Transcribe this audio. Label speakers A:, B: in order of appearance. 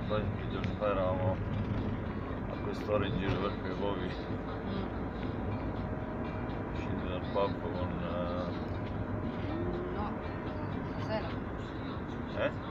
A: qualche giorno fa eravamo a quest'ora in giro per quei pochi, usciti dal pub con...
B: No, stasera.